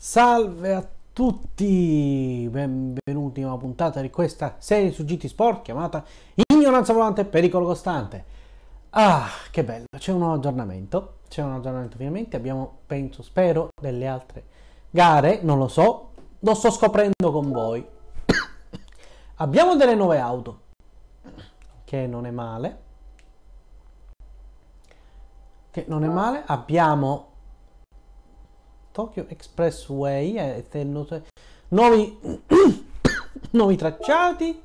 Salve a tutti, benvenuti a una puntata di questa serie su GT Sport chiamata Ignoranza Volante e Pericolo Costante. Ah, che bello, c'è un aggiornamento finalmente, abbiamo, spero, delle altre gare, non lo so, lo sto scoprendo con voi. Abbiamo delle nuove auto, che non è male, abbiamo Tokyo Expressway nuovi nuovi tracciati,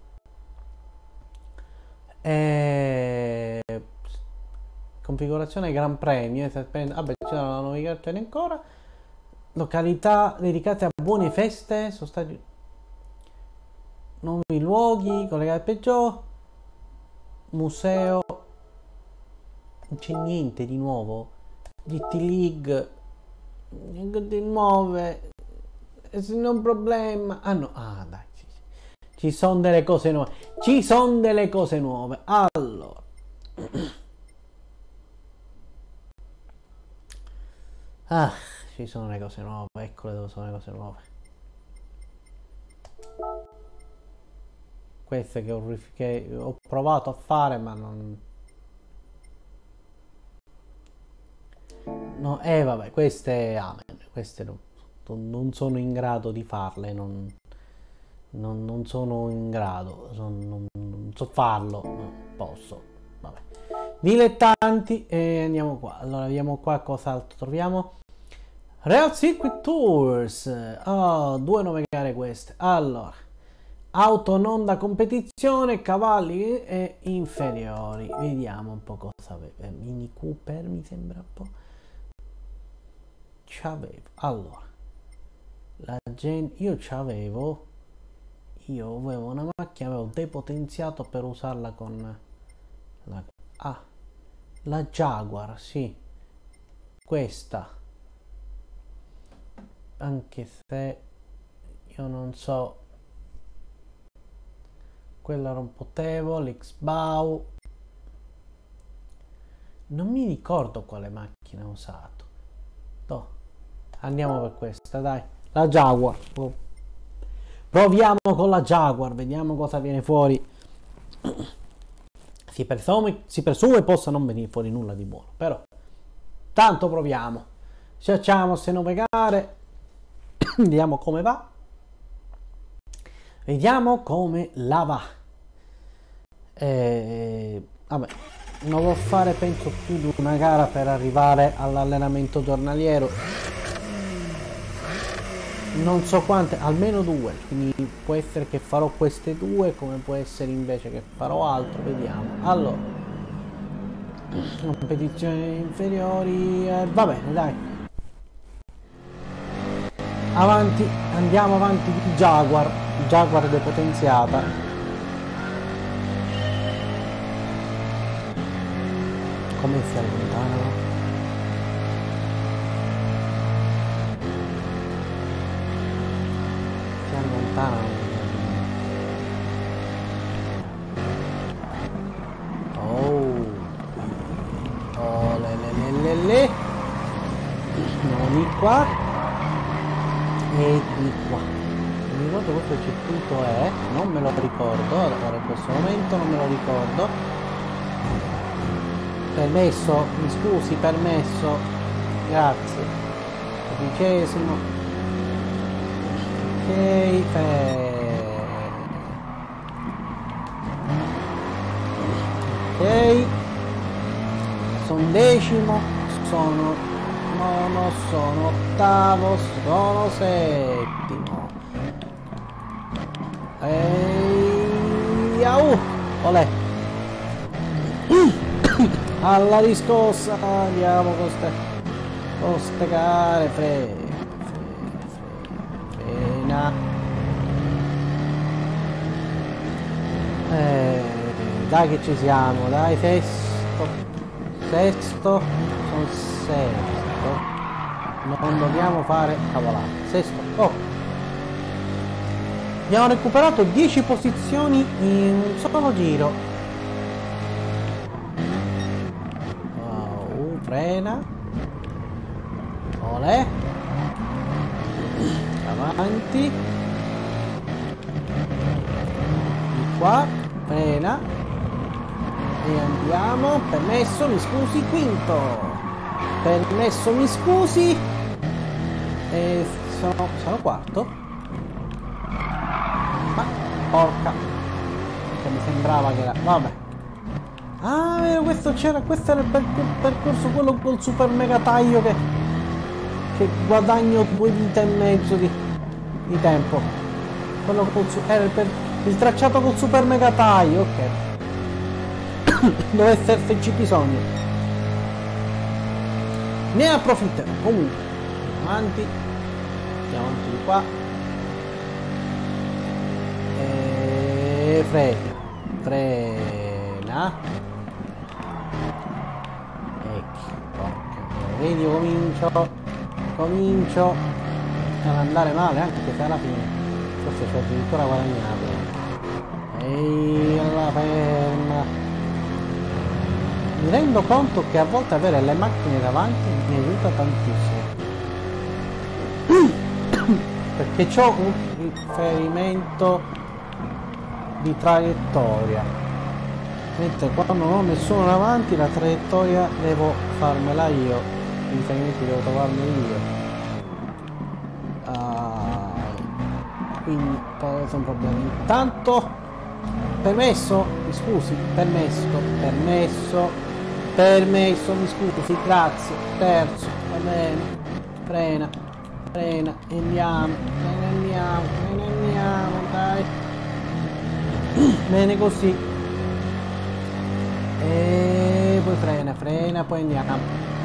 configurazione Gran Premio, vabbè, c'è la navigazione ancora, località dedicate a buone feste, sono stati nuovi luoghi collegati al Peugeot, museo, non c'è niente di nuovo, GT League di nuove, non un problema. Dai, ci sono delle cose nuove, allora ci sono le cose nuove, eccole dove sono le cose nuove, queste che ho provato a fare ma non no, vabbè, queste non sono in grado di farle, non sono in grado, non so farlo, non posso, vabbè. Dilettanti, e andiamo qua. Allora vediamo qua cos'altro troviamo. Real Circuit Tours, due nuove gare queste. Allora, auto non da competizione, cavalli e inferiori, vediamo un po' cosa aveva. Mini Cooper mi sembra un po'. Allora, io avevo una macchina, avevo depotenziato per usarla con la Jaguar, sì, questa, anche se io non so, quella era un potevo, l'X-Bow, non mi ricordo quale macchina ho usato. Andiamo per questa, dai, la Jaguar. Proviamo con la Jaguar, vediamo cosa viene fuori. Si presume possa non venire fuori nulla di buono, però tanto proviamo. Facciamo queste nuove gare, vediamo come va, vediamo come la va. Vabbè, non devo fare penso più di una gara per arrivare all'allenamento giornaliero, non so quante, almeno due, quindi può essere che farò queste due, come può essere invece che farò altro, vediamo. Allora, competizioni inferiori, va bene, dai, avanti, andiamo avanti di Jaguar depotenziata. Come si allontanano? Andiamo di qua e di qua. Non mi ricordo questo circuito è, non me lo ricordo, allora in questo momento non me lo ricordo. Permesso, mi scusi, permesso, grazie. 12°. Ok, sono decimo, sono nono, sono ottavo, sono settimo. Olè. Alla riscossa, andiamo con ste gare, frena. Dai che ci siamo, dai, sesto, sono sesto, non dobbiamo fare cavolate, sesto, abbiamo recuperato 10 posizioni in un solo giro. Frena, olè, avanti. Di qua, frena. E andiamo. Permesso, mi scusi, quinto. Permesso, mi scusi. E sono quarto. Ma porca. Che mi sembrava che era. Vabbè. Ah, vero, questo era il percorso, quello col super mega taglio che guadagno 2 vite e mezzo di tempo. Quello era il tracciato col super mega taglio, ok. Dove se ci bisogna. Ne approfitterò. Comunque, avanti. Andiamo avanti di qua. E frena. Ecco, porca. Vedi, io comincio ad andare male, anche se alla fine forse ci ho addirittura guadagnato. Ehi, alla ferma. Mi rendo conto che a volte avere le macchine davanti mi aiuta tantissimo, perché ho un riferimento di traiettoria, mentre quando non ho nessuno davanti la traiettoria devo farmela io, i riferimenti devo trovarmi io. Quindi poi sono problemi. Intanto permesso, mi scusi, permesso, mi scusi, grazie, terzo, va bene, frena, e andiamo, dai, bene così, e poi frena, poi andiamo,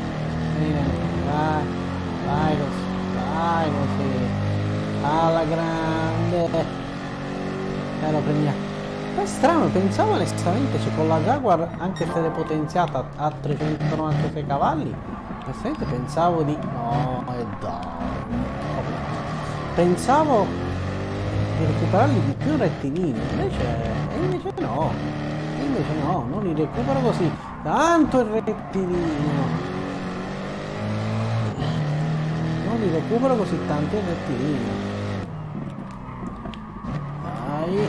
vai così, alla grande, e lo prendiamo. È strano, pensavo onestamente, cioè con la Jaguar, anche se depotenziata a 396 cavalli, onestamente pensavo di... no, e dai, pensavo di recuperarli di più rettilini, invece no, non li recupero così, tanto il rettilineo, non li recupero così tanto il rettilineo, dai.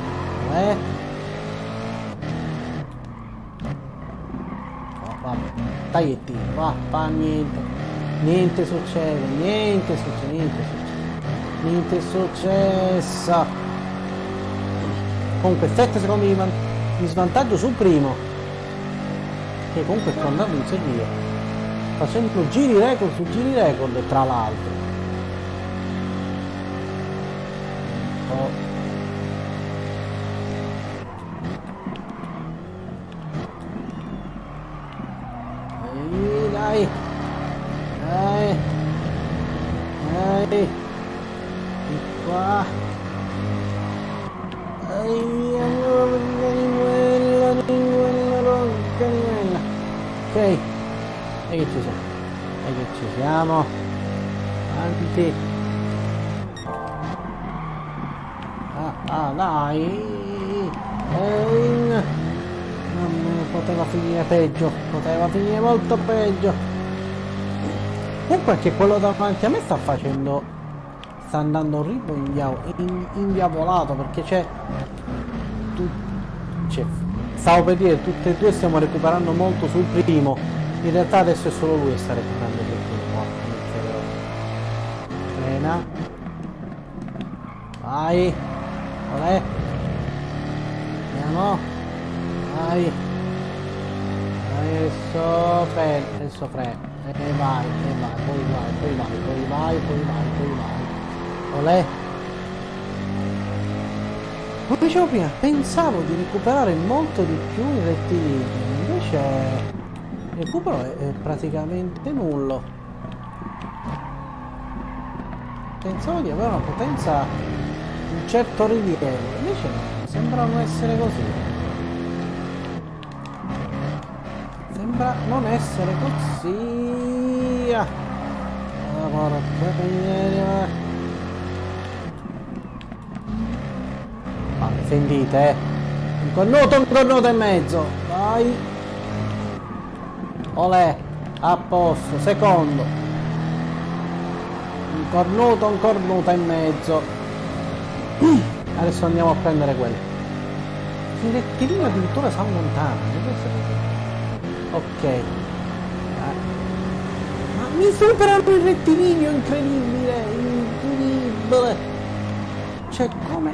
Oh, vabbè, tagliettino, va, niente succede, niente è successo. Comunque 7 secondi di svantaggio sul primo, che comunque sto andando in serie, facendo giri record su giri record, tra l'altro. Dai, di qua, ok, e che ci siamo, avanti, dai, poteva finire peggio, poteva finire molto peggio. Comunque anche quello davanti a me sta andando orribile, indiavolato, perché stavo per dire, tutte e due stiamo recuperando molto sul primo, in realtà adesso è solo lui che sta recuperando sul primo. Frena, vai, olè, andiamo, vai, adesso frena. E vai, poi vai. Olè. Come dicevo prima, pensavo di recuperare molto di più i rettilini, invece il recupero è praticamente nullo. Pensavo di avere una potenza di un certo rilievo, invece no, sembra non essere così. Sembra non essere così. Sentite, un connoto e mezzo, vai, olè, a posto, secondo, un cornuto e mezzo. Adesso andiamo a prendere quello. Il rettilineo addirittura si allontana. Ok. Ma mi superano il rettilineo, incredibile, incredibile. Cioè, come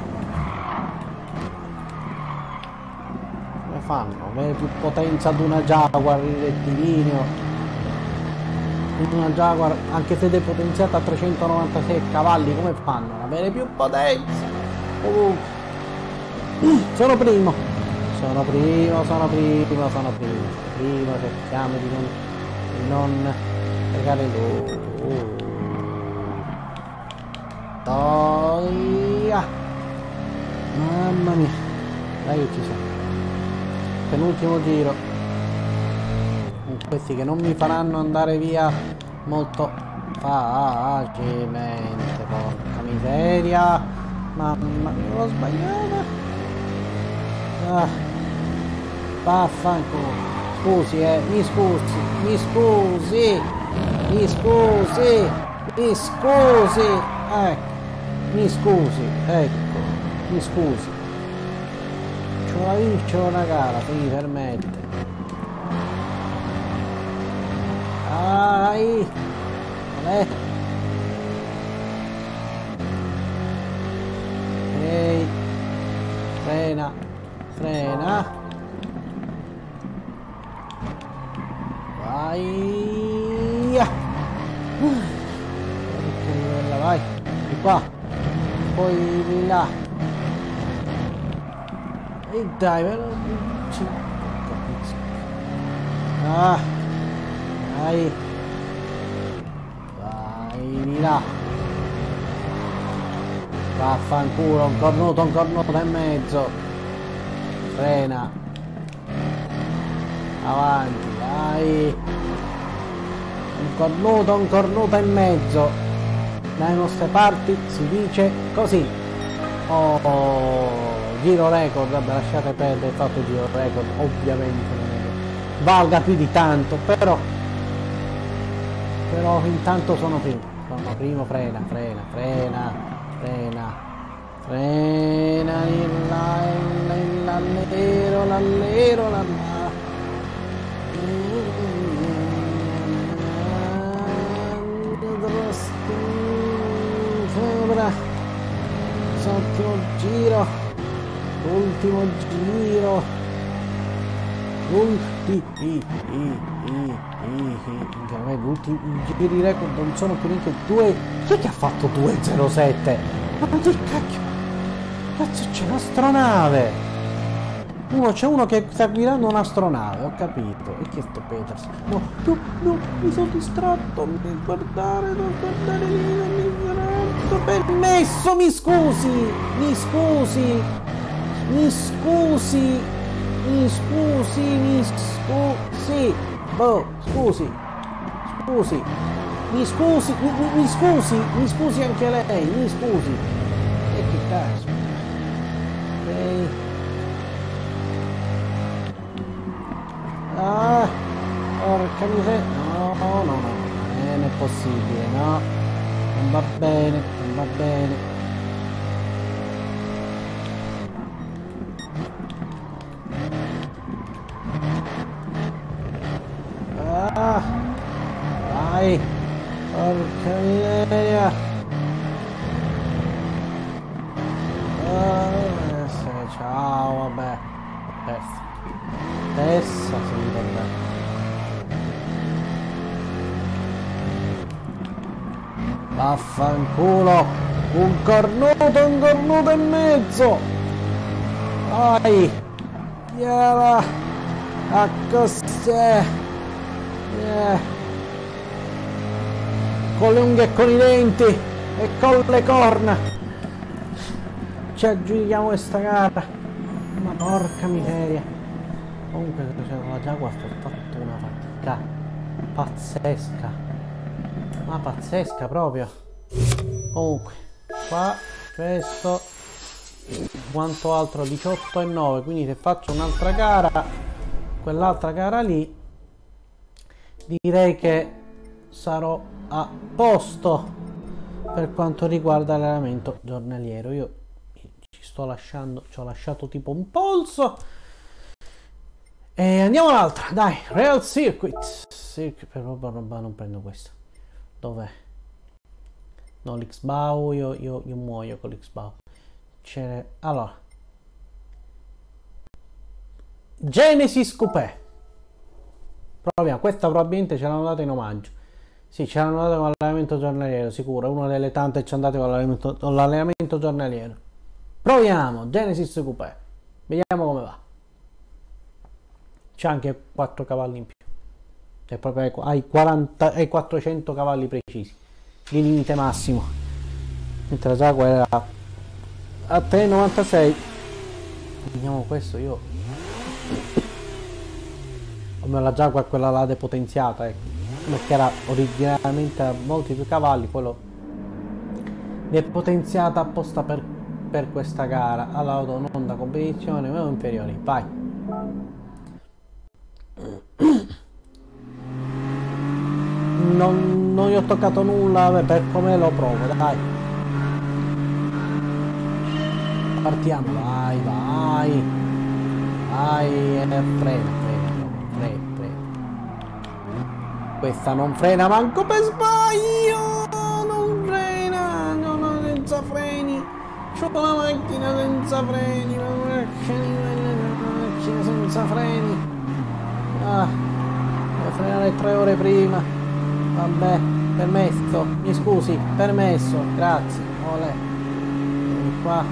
fanno? Avere più potenza ad una Jaguar il rettilineo. Una Jaguar, anche se depotenziata a 396 cavalli, come fanno ad avere più potenza? Sono primo, cerchiamo di non pregare lui. Mamma mia, dai che ci sono. Penultimo giro. Questi che non mi faranno andare via molto facilmente, porca miseria. Mamma mia, l'ho sbagliata. Vaffanculo. Scusi, mi scusi, mi scusi, mi scusi, mi scusi, ecco, mi scusi, ecco, mi scusi. C'ho una gara, se mi permette. Dai! Vabbè! Ehi! Frena! Frena! Vai! Vai! Di qua! Poi di là! E dai, però... Vai! Vai di là! Vaffanculo, un cornuto e mezzo! Frena! Avanti, vai! Un cornuto e mezzo! Dalle nostre parti si dice così! Oh, giro record, vabbè, lasciate perdere, fatto giro record, ovviamente non è che valga più di tanto, però intanto sono primo, frena, l'allero, ultimo giro, i giri record non sono più neanche 2. Chi è che ha fatto 2.07? Ma che cazzo, c'è un'astronave! C'è uno che sta guidando un'astronave, ho capito. E chi è sto Peters? No, mi sono distratto, non guardare lì, non mi sono permesso, mi scusi, boh, scusi, mi scusi anche lei, mi scusi. E che cazzo? Ok. Porca miseria, no, non è possibile, no, non va bene. Vai, porca miseria. Ciao, vabbè, testa, sì, vabbè. Vaffanculo, un cornuto e mezzo. Vai, viala, a cos'è? Con le unghie e con i denti e con le corna ci aggiudichiamo questa gara. Ma porca miseria, comunque la Jaguar ha fatto una fatica pazzesca, ma pazzesca proprio. Comunque qua questo quanto altro 18,9, quindi se faccio un'altra gara, quell'altra gara lì, direi che sarò a posto. per quanto riguarda l'allenamento giornaliero. Io ci sto lasciando, ci ho lasciato tipo un polso. E andiamo all'altra, dai, Real Circuit. Per roba non prendo questo. Dov'è? No, l'X-Bow, io muoio con l'X-Bow. Allora, Genesis Coupé. Proviamo, questa probabilmente ce l'hanno data in omaggio. Sì, ce l'hanno data con l'allenamento giornaliero, sicuro. Una delle tante che ci hanno dato con l'allenamento giornaliero. Proviamo, Genesis Coupé. Vediamo come va. C'è anche 4 cavalli in più. È proprio ai 400 cavalli precisi. Di limite massimo. Mentre la Jaguar era a 3,96. Vediamo questo, io come la Jaguar quella là depotenziata, ecco, perché era originariamente a molti più cavalli, poi l'ho depotenziata apposta per questa gara. All'auto non da competizione, meno inferiori, vai. Non gli ho toccato nulla, per come lo provo, dai. Partiamo, vai, frena. Questa non frena manco per sbaglio, non frena, non senza freni. C'ho la macchina senza freni, la macchina senza freni. Devo frenare 3 ore prima. Vabbè, permesso, mi scusi, permesso, grazie, olè. Vieni qua.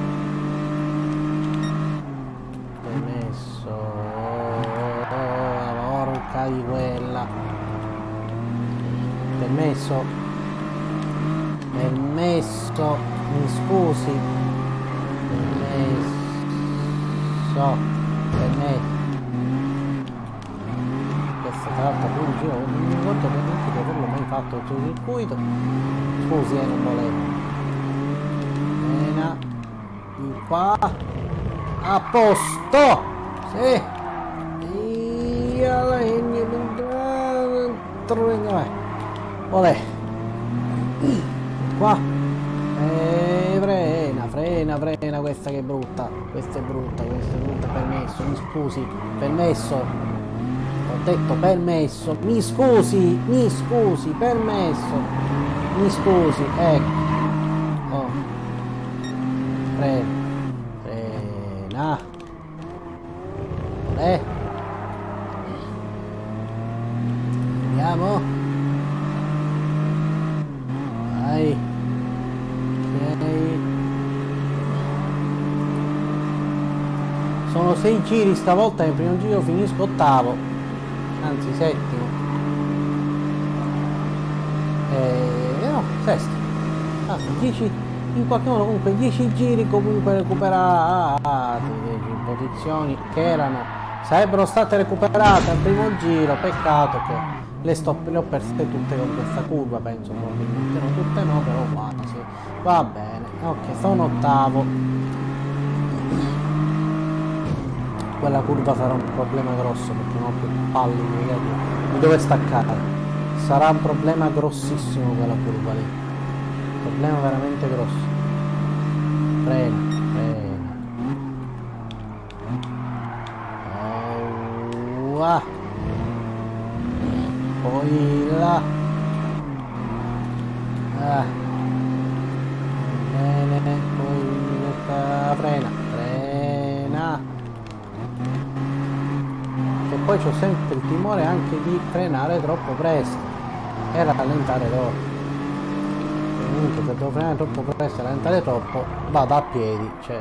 Permesso, la porca di quella. Permesso, mi scusi, permesso. Questa carta qui in giro, non mi ricordo neanche di averlo mai fatto sul circuito. Scusi, non volevo. Bene, di qua, a posto, sì. Olè. Qua. Frena, questa che è brutta. Questa è brutta, permesso, mi scusi, permesso. Ho detto permesso, mi scusi, permesso. Mi scusi, ecco. Oh. Frena. Olè. Andiamo. Vai. Ok. Sono 6 giri stavolta, nel primo giro finisco ottavo, anzi settimo. No, sesto. 10, in qualche modo comunque 10 giri comunque recuperati, 10 posizioni che sarebbero state recuperate al primo giro. Peccato che le ho perse tutte con questa curva, penso, probabilmente non tutte, no, però quasi. Va bene, ok, sono ottavo. Quella curva sarà un problema grosso perché non ho più palli di dove staccare. Sarà un problema grossissimo quella curva lì, un problema veramente grosso. Frena. Poi là. Bene, poi frena. E poi c'ho sempre il timore anche di frenare troppo presto e rallentare troppo. Comunque se devo frenare troppo presto e rallentare troppo vado a piedi, cioè.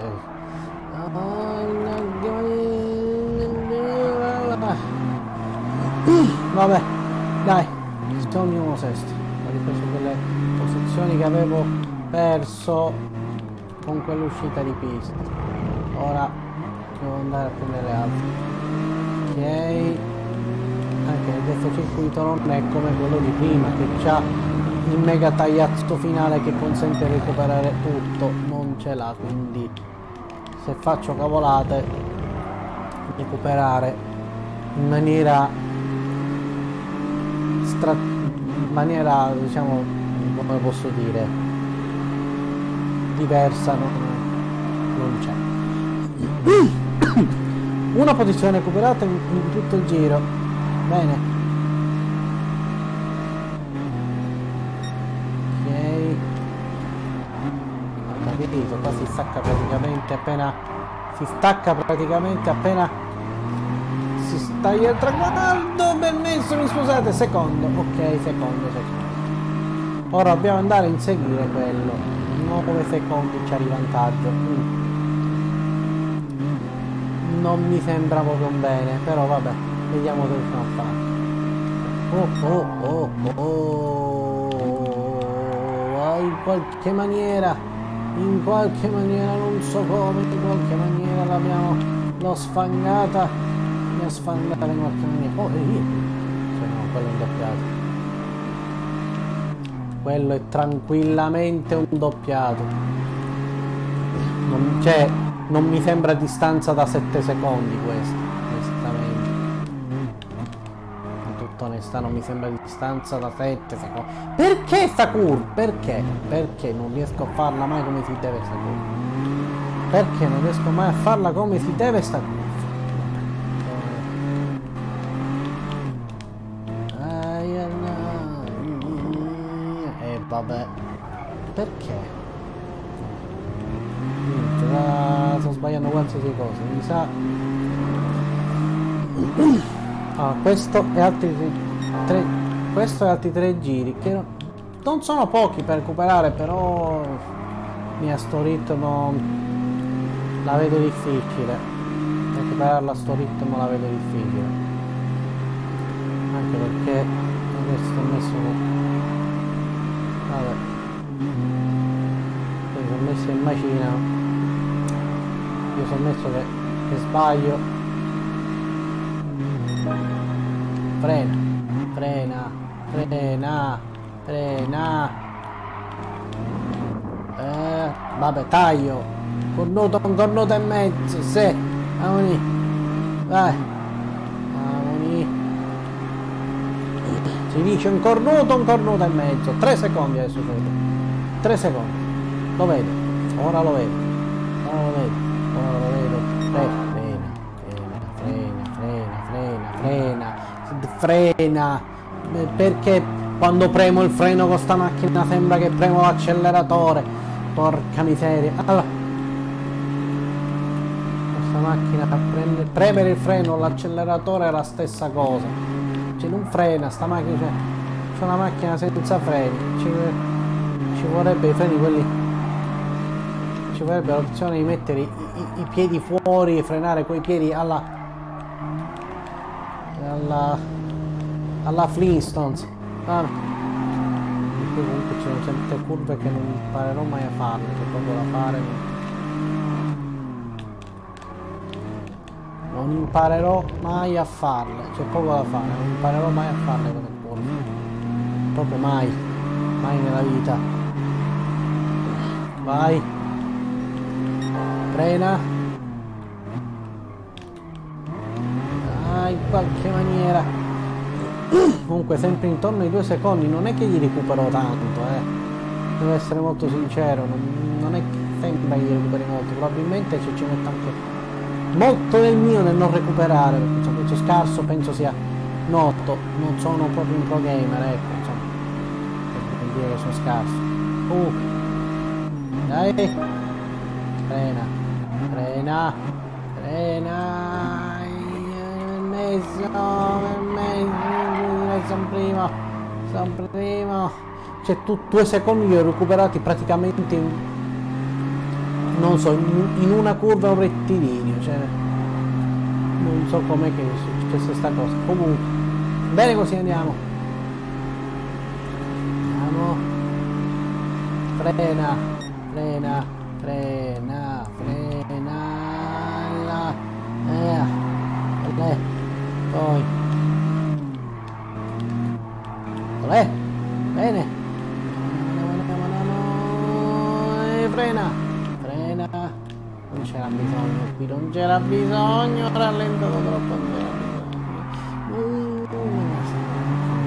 Vabbè, dai, sono sesto. Ho ripreso quelle posizioni che avevo perso con quell'uscita di pista. Ora devo andare a prendere le altre. Ok, anche questo circuito non è come quello di prima che c'ha il mega tagliazzo finale che consente di recuperare tutto, non ce l'ha, quindi se faccio cavolate recuperare in maniera diciamo, come posso dire, diversa non c'è. Una posizione recuperata in tutto il giro. Bene. Ok. Ho capito, qua si stacca praticamente appena... Si stacca praticamente appena... Si staglia il traguardo, permesso, mi scusate, secondo. Ok, secondo. Ora dobbiamo andare a inseguire quello. 9 secondi ci arriva vantaggio. Non mi sembra proprio bene, però vabbè, vediamo che riusciamo a fare. In qualche maniera, non so come, in qualche maniera l'ho sfangata. Mi ha sfangata in qualche maniera. Oh, e via. Cioè no, quello è un doppiato. Quello è tranquillamente un doppiato. Non mi sembra a distanza da 7 secondi questo, onestamente. In tutta onestà non mi sembra di distanza da 7 secondi. Perché sta curva? Perché? Perché non riesco a farla mai come si deve sta curva? Perché non riesco mai a farla come si deve sta curva? Vabbè, perché? Sto sbagliando qualsiasi cosa, mi sa. Questo e altri 3 giri che non sono pochi per recuperare, però a sto ritmo la vedo difficile. Recuperarla a sto ritmo la vedo difficile, anche perché adesso ho messo... Vabbè, poi sono messo in macina, io sono messo che sbaglio. Frena. Vabbè, taglio, un cornuto e mezzo, sì, amoni, vai, amoni. Si dice un cornuto e mezzo. 3 secondi adesso. 3 secondi. Lo vedo. Ora lo vedo. Frena. Perché quando premo il freno con sta macchina sembra che premo l'acceleratore. Porca miseria. Allora, questa macchina premere il freno o l'acceleratore è la stessa cosa. Non frena sta macchina, c'è una macchina senza freni, ci vorrebbe i freni quelli, ci vorrebbe l'opzione di mettere i piedi fuori e frenare coi piedi alla Flintstones. Comunque ci sono certe curve che non imparerò mai a farle, c'è proprio da fare. Non imparerò mai a farle, c'è poco da fare, non imparerò mai a farle quelle curve. Proprio mai nella vita. Vai. Frena. In qualche maniera. Comunque sempre intorno ai 2 secondi, non è che gli recupero tanto, devo essere molto sincero, non è che sembra che gli recuperi molto, probabilmente ci metto anche molto del mio nel non recuperare, perché insomma, penso scarso, penso sia noto, non sono proprio un pro gamer, ecco, insomma, per dire che sono scarso. Dai, frena, sono primo, cioè 2 secondi li ho recuperati praticamente non so, in una curva un rettilineo, cioè non so com'è che è successa sta cosa. Comunque bene, così andiamo, frena poi bene, frena, non c'era bisogno qui, non c'era bisogno, ho rallentato troppo, non c'era bisogno.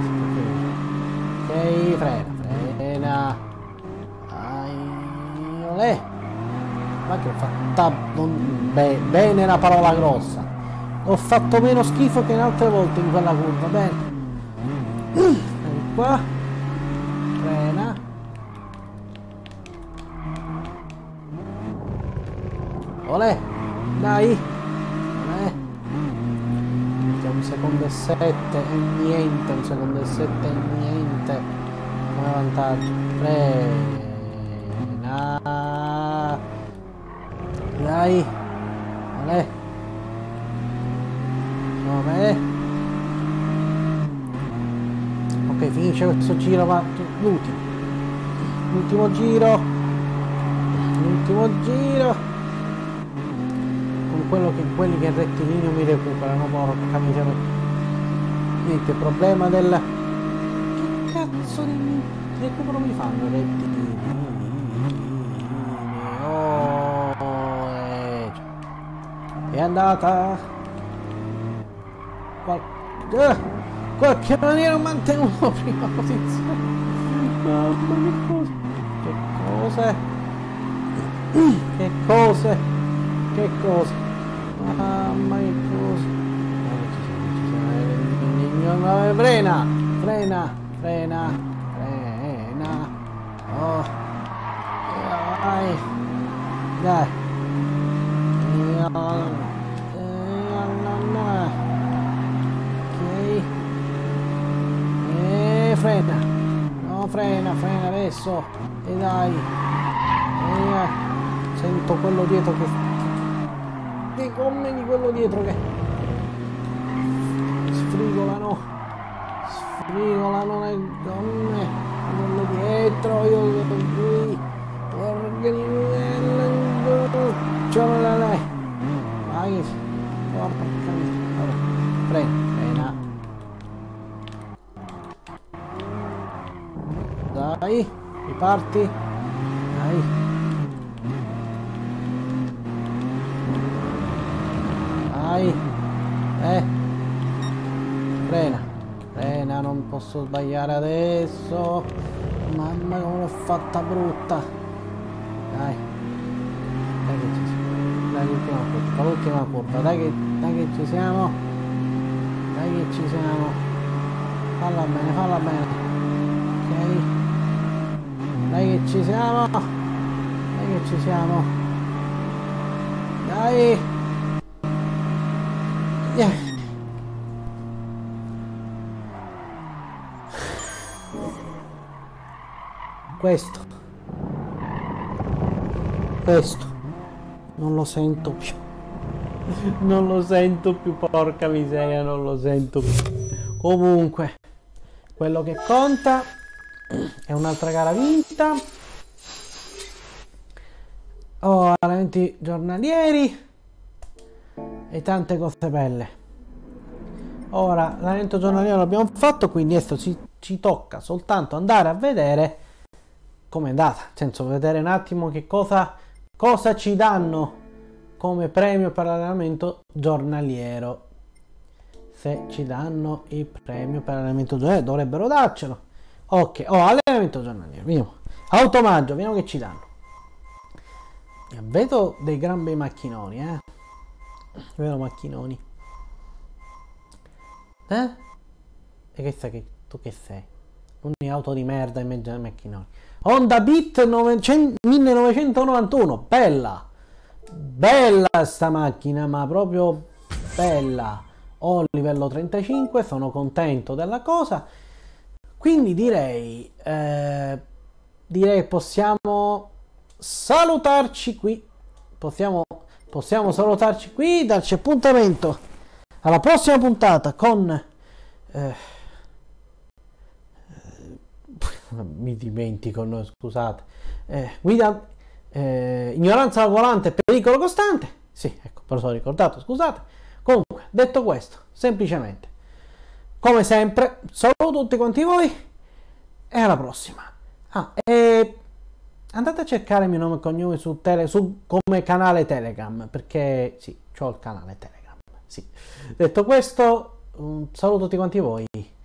Ok, frena, Olè. Ma che ho fatto bene la parola grossa. Ho fatto meno schifo che in altre volte in quella curva. Bene. Ecco qua. Frena. Olè. Dai. Olè. 1 secondo e 7 e niente. 1 secondo e 7 e niente. Come vantaggio. Frena. Dai. Olè. 9. Ok, finisce questo giro, va l'ultimo giro, con quelli che il rettilineo mi recuperano. Porca miseria. Niente, il problema del... Che cazzo di recupero mi fanno i rettilinei? È andata qualche maniera ho mantenuto prima posizione. Mamma, che cose, mamma, che cose. Frena. Oh, dai. Frena adesso. E dai. Sento quello dietro che... Le gomme di quello dietro che... Sfrigolano le gomme. Quello dietro, io qui. Vai. Frena. Dai, riparti. Dai. Frena, non posso sbagliare adesso. Mamma, come l'ho fatta brutta. Dai che ci siamo. Dai, l'ultima curva. Dai che ci siamo. Falla bene. Ok. Dai che ci siamo. Dai. Yeah. Questo non lo sento più, porca miseria, non lo sento più. Comunque, quello che conta è un'altra gara vinta. Allenamenti giornalieri e tante cose belle. Ora l'allenamento giornaliero l'abbiamo fatto, quindi adesso ci tocca soltanto andare a vedere come è andata, nel senso, vedere un attimo che cosa ci danno come premio per l'allenamento giornaliero. Se ci danno il premio per l'allenamento giornaliero, dovrebbero darcelo. Ok, allenamento giornaliero, vediamo. Automaggio, vediamo che ci danno. Vedo dei gran bei macchinoni, vedo macchinoni. E che sai che tu che sei? Un'auto di merda in mezzo ai macchinoni. Honda Beat 1991, bella sta macchina, ma proprio bella. Ho il livello 35, sono contento della cosa, quindi direi possiamo salutarci qui. Possiamo salutarci qui, darci appuntamento alla prossima puntata con mi dimentico, no, scusate, guida, ignoranza al volante, pericolo costante. Sì, ecco, me lo sono ricordato, scusate. Comunque, detto questo, semplicemente, come sempre, saluto tutti quanti voi e alla prossima. E andate a cercare il mio nome e cognome come canale Telegram, perché sì, c'ho il canale Telegram. Sì. Detto questo, un saluto a tutti quanti voi.